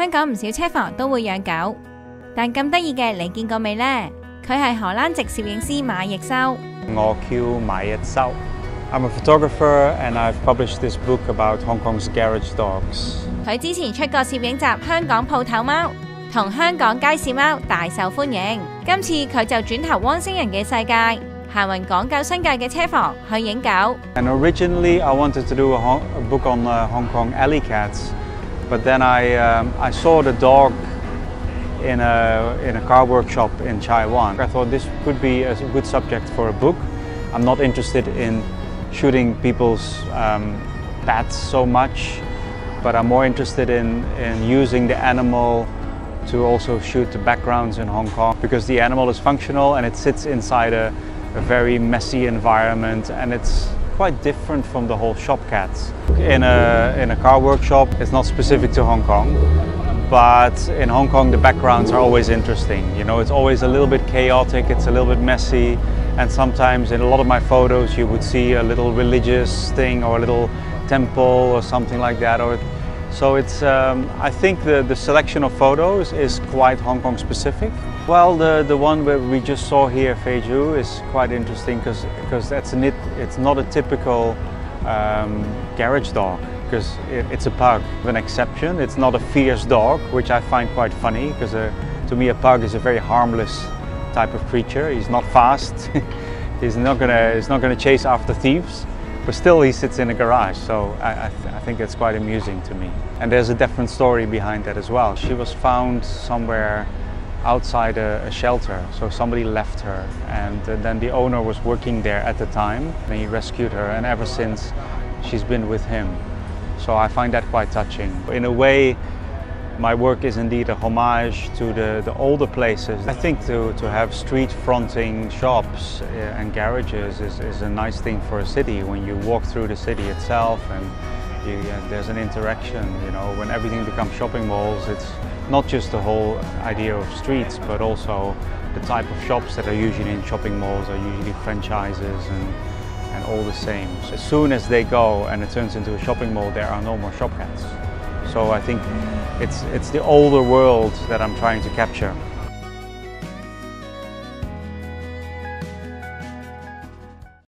香港唔少車房都會養狗，但咁得意嘅你見過未呢？佢係荷蘭籍攝影師馬奕修。 我叫馬奕修。I'm a photographer and I've published this book about Hong Kong's garage dogs. 佢之前出過攝影集《香港鋪頭貓》同《香港街市貓》大受歡迎，今次佢就轉投汪星人嘅世界，行勻港九新界嘅車房去影狗。 And originally I wanted to do a book on Hong Kong alley cats, but then I saw the dog in a car workshop in Chai Wan. I thought this could be a good subject for a book. I'm not interested in shooting people's pets so much, but I'm more interested in using the animal to also shoot the backgrounds in Hong Kong, because the animal is functional and it sits inside a very messy environment, and it's quite different from the whole shop cats. In a car workshop, it's not specific to Hong Kong, but in Hong Kong the backgrounds are always interesting. You know, it's always a little bit chaotic, it's a little bit messy, and sometimes in a lot of my photos you would see a little religious thing or a little temple or something like that. So it's, I think the selection of photos is quite Hong Kong specific. Well, the one where we just saw here, Feiju, is quite interesting because it's not a typical garage dog, because it's a pug. An exception, it's not a fierce dog, which I find quite funny, because to me a pug is a very harmless type of creature. He's not fast, he's not gonna chase after thieves, but still he sits in a garage, so I think it's quite amusing to me. And there's a different story behind that as well. She was found somewhere outside a shelter, so somebody left her, and then the owner was working there at the time, and he rescued her, and ever since she's been with him. So I find that quite touching. In a way, my work is indeed a homage to the older places. I think to have street fronting shops and garages is a nice thing for a city. When you walk through the city itself and there's an interaction, you know, when everything becomes shopping malls, it's not just the whole idea of streets, but also the type of shops that are usually in shopping malls are usually franchises and all the same. So as soon as they go and it turns into a shopping mall, there are no more shop cats. So I think it's the older world that I'm trying to capture.